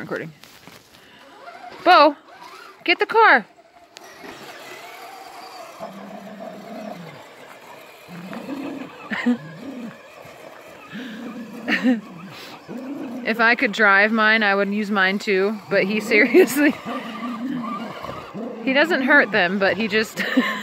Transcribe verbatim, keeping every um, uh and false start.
recording. Bo, get the car. If I could drive mine, I would use mine too, but he seriously, he doesn't hurt them, but he just